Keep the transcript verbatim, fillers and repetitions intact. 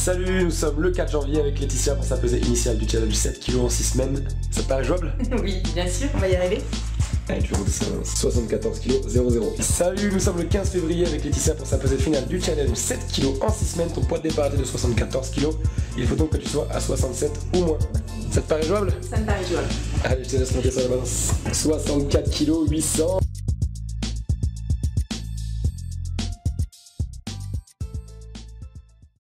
Salut, nous sommes le quatre janvier avec Laetitia pour sa pesée initiale du challenge sept kilos en six semaines. Ça te paraît jouable? Oui, bien sûr, on va y arriver. Allez, tu redescends soixante-quatorze kilos zéro zéro. Salut, nous sommes le quinze février avec Laetitia pour sa pesée finale du challenge sept kilos en six semaines. Ton poids de départ était de soixante-quatorze kilos. Il faut donc que tu sois à soixante-sept ou moins. Ça te paraît jouable? Ça me paraît jouable. Allez, je te laisse monter sur la balance. soixante-quatre kilos huit cents.